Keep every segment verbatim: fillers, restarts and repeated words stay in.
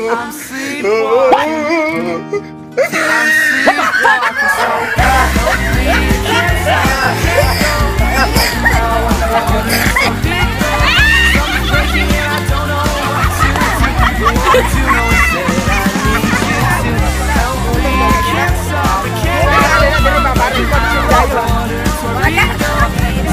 I'm sleepwalking. I'm sleepwalking so bad. Can't stop, can't go. Something's breaking and I don't know what to do. What to know instead I need you to help me. Can't stop, can't go. I want her to be gone.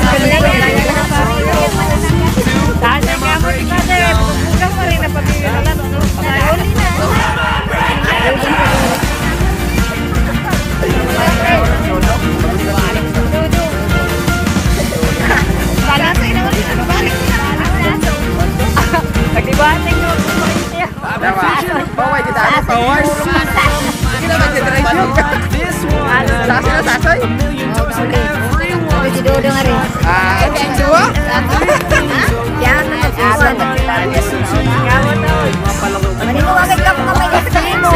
Baway kita ada baway. Kita baca drive. Sasay na sasay. Video dengerin. Ah, ini dua. Jangan ada kita. Kamu tuh. Mending gua agak kamu ngomong di sini.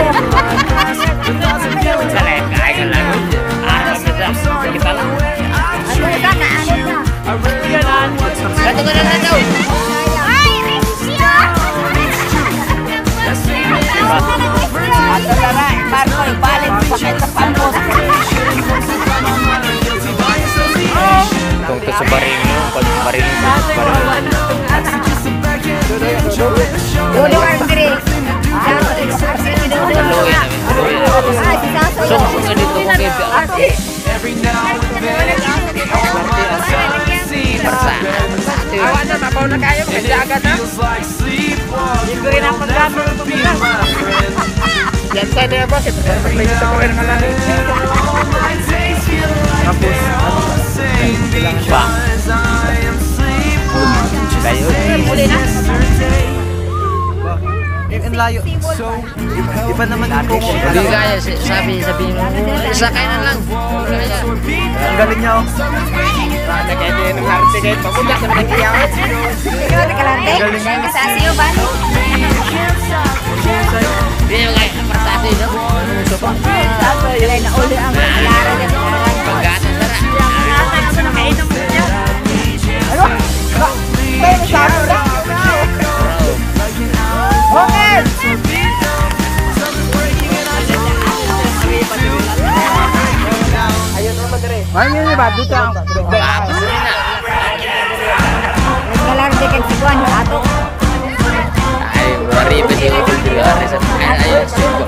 Kalian kayak lagu. Ah, sudah. Kita lah. Aduh, kan ada. Satu kali satu. Kung ito sa barin mo, pag barin mo, barin mo. Dodo kan sendiri. Luya namin, luya. So, kung dito kung kayo Awan na, mabaw na kayo, kasi agad na. Hindi ko rin ang paggamit ng paggamit. Yan tayo na ba? Pag-play sa kawin nga lang. Tapos, bilang ba? Kayo. Muli na. Ang layo. Iba naman yung kung Hindi kaya, sabi, sabi mo, sakay na lang. ang galing niya. Rada kayo din ng arte kayo. Papunta sa mga kiyaw. Ikaw di kalante. Sa asiyo ba? Hindi yung kaya, apartado yun, no? Ilay na uli ang alara niya. Pagkatan na ra. Ako na kainom niya. Ano? Kayo na sabi na. Okay! Ayun naman dire. Ayun ni ba dito ang Tapos rin na. Kalarte kan si Juan ato. Ay, maribad yung ikul dito. Ay, ayun, sugo.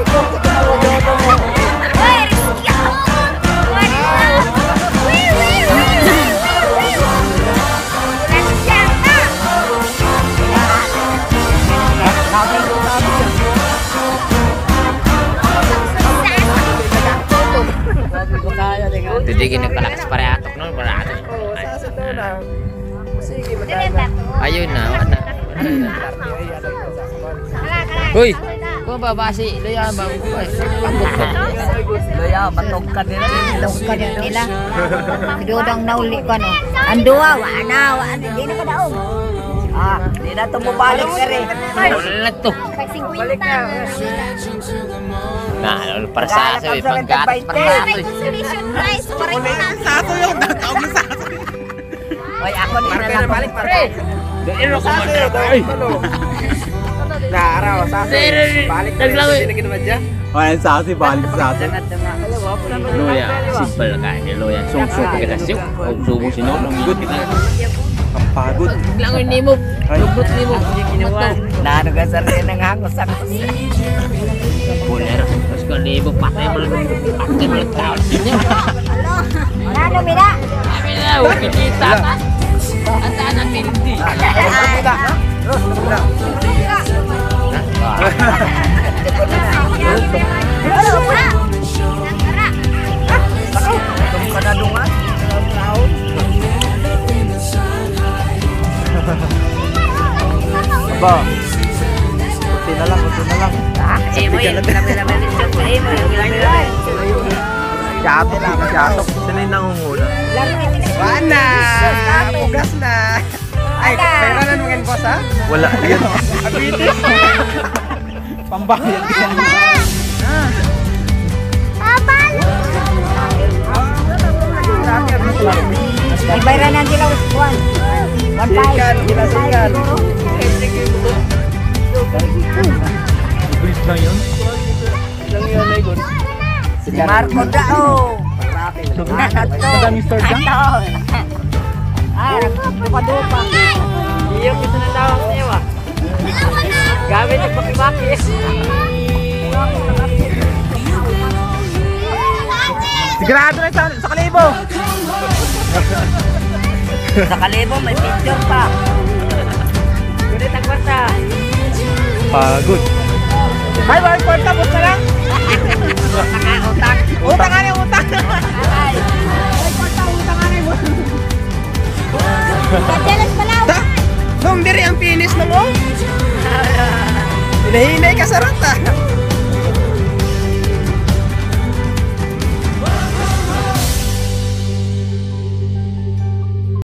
Jadi gini kalakas pare atok no pare atok. Ayun na, wala. Hoy, ko babasi loya ba ko ay. Loya batok ka nila. Kan nila. Dudang nauli ka no. Andua wa na wa di na kadaog. Ah, di na to mobalik kare. Wala to. Balik na. Nah, lalu persa sa pagkat persa. Consolation prize pa rin na. Sato yung nataog na sato. Oy, ako din na lang balik pare. Dero ko man. Ay. Naraw sa balik na din naman diyan. Ay, sa si balik sa atin. Loya, simple ka ni loya. Sungsung kita siu. Sumo sino nang good kita. Ang pagod. Langoy nimo. Lubot nimo. Na nagasar din ng hangos sa Boler. Terus kalau ibu pakai belum pakai belum tahu sihnya. Ano mira? Kami tahu kita. Asa anak pinti. Halo, Pak. Kanadungan. Ba. Puti na lang, puti na lang. Eh, mo yun. Kami-kami dito. Eh, mo yun. Gato lang, gato. Sino yung nangungula? Wala! Pugas na! Ay, pera na nungin boss ha? Wala yan. Abitis! Pambayad ka. Ibayran na sila one. One five. Sikan, gila sikan. Iblis na lang yun? Ilang yun ay good. Si Marco Dao. Madaming store dyan? Ah, nagpadupa. Iyo kita na tawag niyo ah. Gamit yung pakibaki. Sigurado na sa, sa kalibo! Sa kalibo, may picture pa. Kulit ang kwarta. Pagod. Ay, one kwarta, bus na lang. Utang. Utang nga niya, utang. Ay. Jealous pala. Nung diri ang finish na mo. Hinahinay ka sa rata.